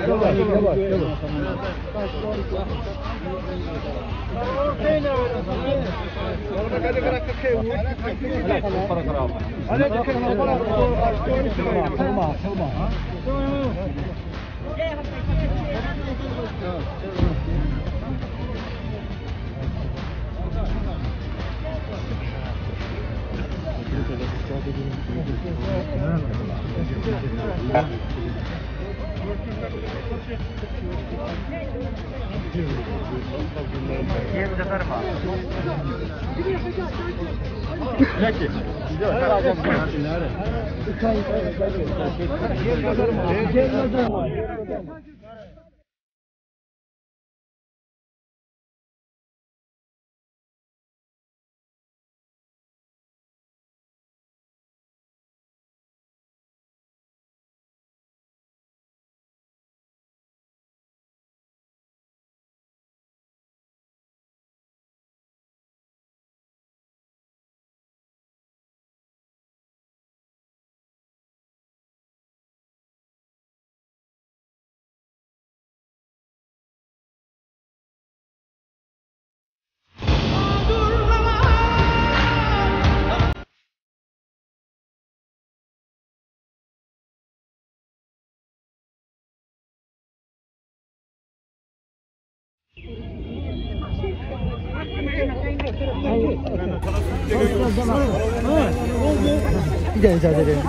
Bir de icazə verin.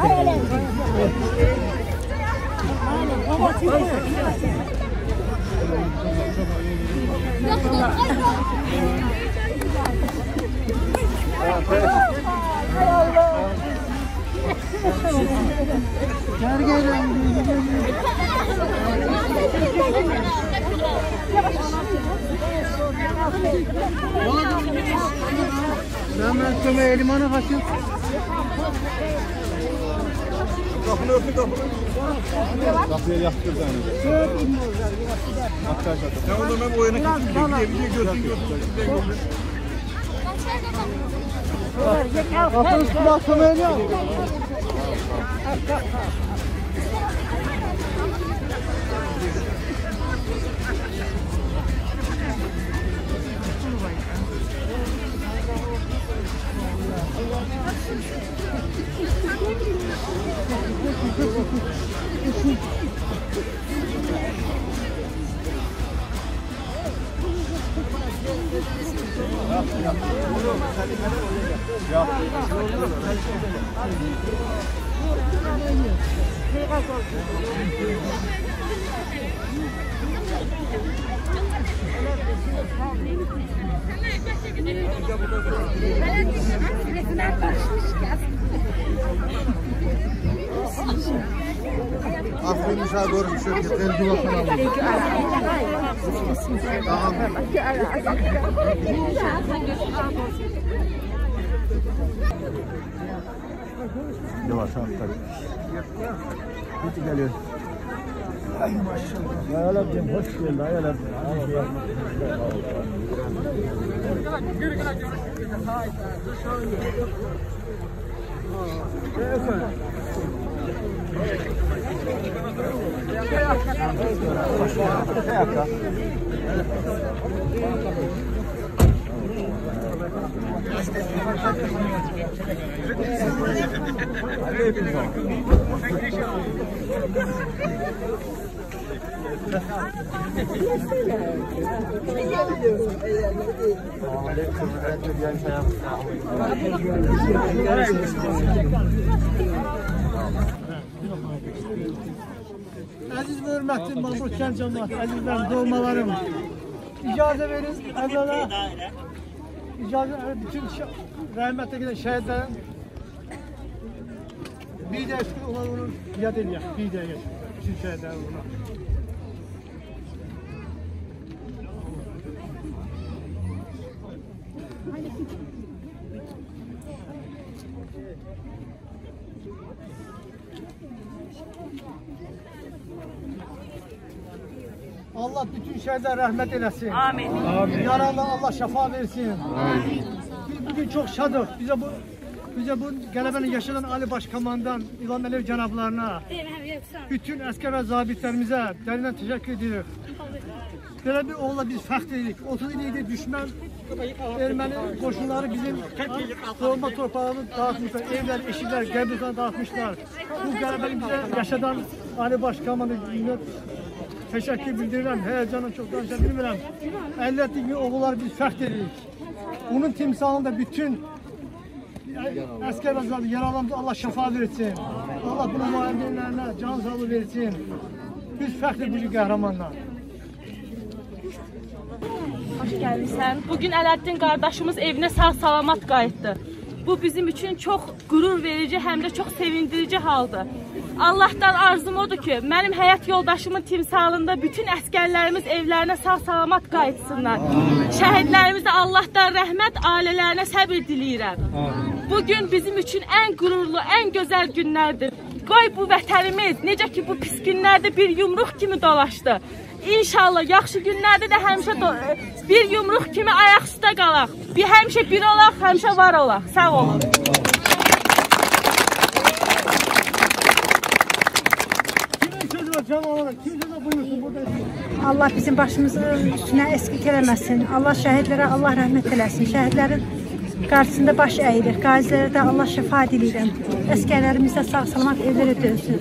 Ben sana elimana kaçayım. Kapını örtün kapını. Kapıya yaktır da. Sen onu ben o yana gittim. Gözün. Kapının üstüne atmaya ne? Aferin uşağı doğru bir şey yok. Sen duvarsan alın. Yavaş tabii. Hiç geliyor. Ay maşallah. Ayal abicim hoş geldin Ayal abicim. Aziz ve hürmetli Mahmut Kent cemaat, azizlerim, doğmalarım. İcazə verin, əvvəla bütün rəhmətlə gedən şəhidlərin bir də eski olanları yad eləyək, bir də bütün şəhidlərin ona. Allah bütün şehirde rahmet eylesin. Amin. Yaralı Allah şifa versin. Amin. Biz bugün çok şadık. Bize bu Bize bu qələbəni yaşadan Ali Başkomandan İlham Əliyev cənablarına, bütün əskər və zabitlərimizə dərindən təşəkkür edirik. Belə bir oğula biz fəxr edirik. 30 il idi düşmən erməni qoşunları bizim doğma torpağını dağıtmışlar, evlər, eşiklər, qəbirstanı dağıtmışlar. Bu qələbəni bizə yaşadan Ali Başkomandan təşəkkür bildirirəm, həyəcanla çox danışa bilmirəm. 50 gün oğullar biz fəxr edirik. Bunun timsalında bütün əskər və zabit yaralarımıza Allah şəfa versin. Allah bunun müəllimlərinə can sağlığı versin. Biz fəxr edirik qəhrəmanla. Hoş gəlmişsən. Bugün Ələddin qardaşımız evinə sağ-salamat qayıtdı. Bu bizim üçün çox qürur verici, həm də çox sevindirici haldır. Allahdan arzum odur ki, mənim həyat yoldaşımın timsalında bütün əskərlərimiz evlərinə sağ-salamat qayıtsınlar. Şəhidlərimizə Allahdan rəhmət, ailələrinə səbir diləyirəm. Bugün bizim üçün ən qürurlu, ən gözəl günlərdir. Qoy bu vətənimiz, necə ki bu pis günlərdə bir yumruq kimi dolaşdı. İnşallah yaxşı günlərdə də həmişə bir yumruq kimi ayaq üstə qalaq. Həmişə bir olaq, həmişə var olaq. Sağ olun. Allah bizim başımızın üstünə əskik eləməsin. Allah şəhidlərə Allah rəhmət eləsin. Şəhidlərin qarşısında baş əyilir. Qazilərə də Allah şəfa diləyirəm. Əskərlərimiz də sağ-salamat evlərə dönsün.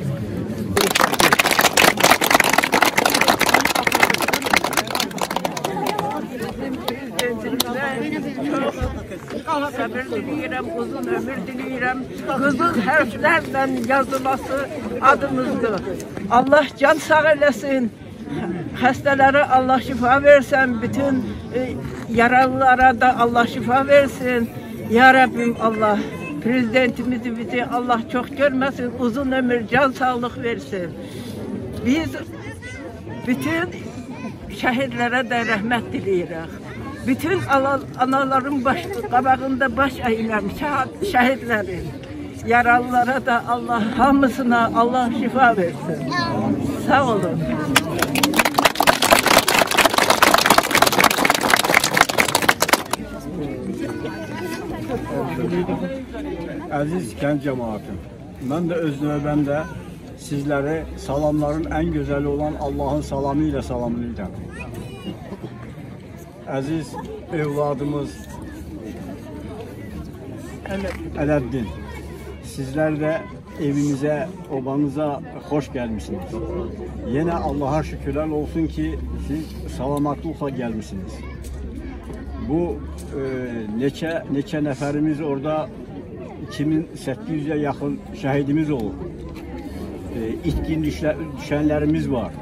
Səbir diləyirəm, uzun ömür diləyirəm. Qızıl hərflərlə yazılması adımızdır. Allah can sağ eləsin. Xəstələrə Allah şifa versin. Bütün yaralılara da Allah şifa versin. Ya Rabbim Allah, prezidentimizi bizi Allah çox görməsin. Uzun ömür, can sağlıq versin. Biz bütün şəhidlərə də rəhmət diləyirik. Bütün anaların qabağında baş əyirəm şəhidlərin. Yaralılara da Allah hamısına Allah şifa versin. Sağ olun. Əziz kənd cəmaatım, mən də öz növbəmdə sizləri salamların ən gözəli olan Allahın salamı ilə salamlayacağım. Əziz evladımız Ələddin, sizlər də evimizə, obanıza xoş gəlmişsiniz. Yenə Allaha şükürlər olsun ki, siz salamatlıqla gəlmişsiniz. Bu neçə nəfərimiz orada 2800'e yaxın şəhidimiz olub. İtkin düşənlərimiz var.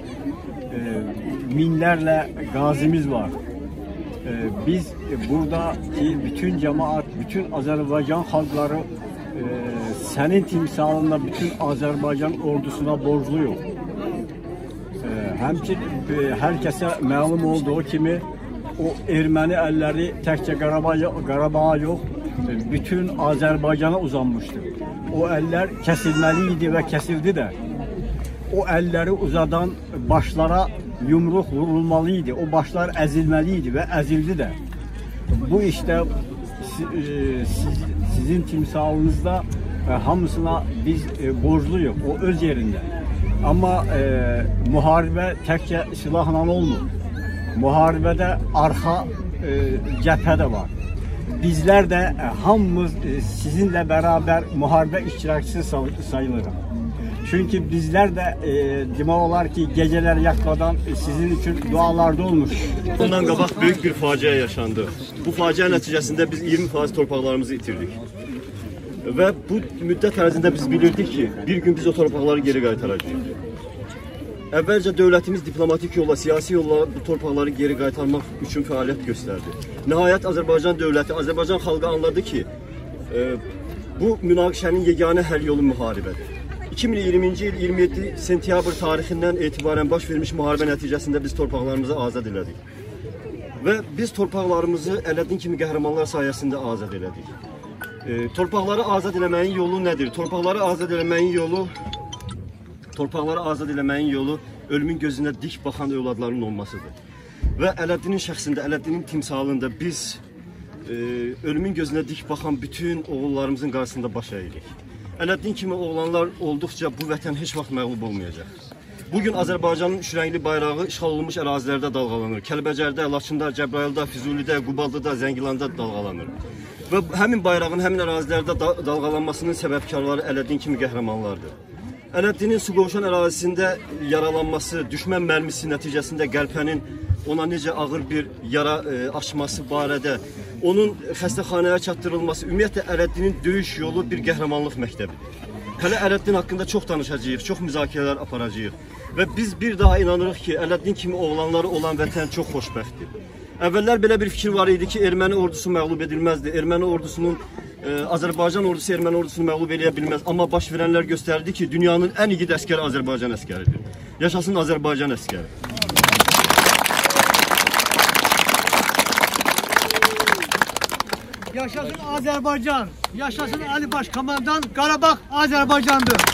Minlərlə qazimiz var. Biz buradaki bütün cemaat, bütün Azərbaycan xalqları sənin timsalında bütün Azərbaycan ordusuna borcluyuq. Həmçinin hər kəsə məlum olduğu kimi o erməni əlləri təkcə Qarabağa yox, bütün Azərbaycana uzanmışdı. O əllər kəsilməli idi və kəsildi də. O əlləri uzadan başlara yumruq vurulmalı idi. O başlar əzilməli idi və əzildi də. Bu işte sizin timsalınızda hamısına biz borcluyuq. O öz yerində. Amma müharibə təkcə silahla olmur. Müharibədə arxa cəbhə də var. Bizlər də hamımız sizinlə bərabər müharibə iştirakçısı sayılırıq. Çünki bizlər də demək olar ki, gecələr yatmadan sizin üçün dualarda olmuş. Ondan qabaq böyük bir faciə yaşandı. Bu faciə nəticəsində biz 20% torpaqlarımızı itirdik. Və bu müddət ərzində biz bilirdik ki, bir gün biz o torpaqları geri qaytaracağıq. Əvvəlcə dövlətimiz diplomatik yolla, siyasi yolla bu torpaqları geri qaytarmaq üçün fəaliyyət göstərdi. Nəhayət Azərbaycan dövləti, Azərbaycan xalqı anladı ki, bu münaqişənin yeganə həll yolu müharibədir. 2020-ci il 27 sentyabr tarixindən etibarən baş vermiş müharibə nəticəsində biz torpaqlarımızı azad elədik. Və biz torpaqlarımızı Ələddin kimi qəhrəmanlar sayəsində azad elədik. Torpaqları azad eləməyin yolu nədir? Torpaqları azad eləməyin yolu ölümün gözünə dik baxan övladların olmasıdır. Və Ələddinin şəxsində, Ələddinin timsalında biz ölümün gözünə dik baxan bütün oğullarımızın qarşısında baş əyirik. Ələddin kimi oğlanlar olduqca bu vətən heç vaxt məğlub olmayacaq. Bugün Azərbaycanın üç rəngli bayrağı işğal olunmuş ərazilərdə dalğalanır. Kəlbəcərdə, Laçında, Cəbrayılda, Füzulidə, Quballıda, Zəngilanda dalğalanır. Və həmin bayrağın həmin ərazilərdə dalğalanmasının səbəbkarları Ələddin kimi qəhrəmanlardır. Ələddinin Suqovuşan ərazisində yaralanması, düşmən mərmisi nəticəsində qəlpənin ona necə ağır bir yara açması barədə, onun xəstəxanaya çatdırılması, ümumiyyətlə Ələddinin döyüş yolu bir qəhrəmanlıq məktəbidir. Hələ Ələddin haqqında çox danışacağıq, çox müzakirələr aparacağıq. Və biz bir daha inanırıq ki, Ələddin kimi oğlanları olan vətən çox xoşbəxtdir. Əvvəllər belə bir fikir var idi ki, erməni ordusu məğlub edilməzdi. Erməni ordusunun, Azərbaycan ordusu erməni ordusunu məğlub edə bilməz. Amma baş verənlər göstərdi ki, dünyanın ən igid əskəri Azərbaycan əskəridir. Yaşasın Azərbaycan əskəri. Yaşasın Azərbaycan, yaşasın Ali Başkomandan, Qarabağ Azərbaycandır.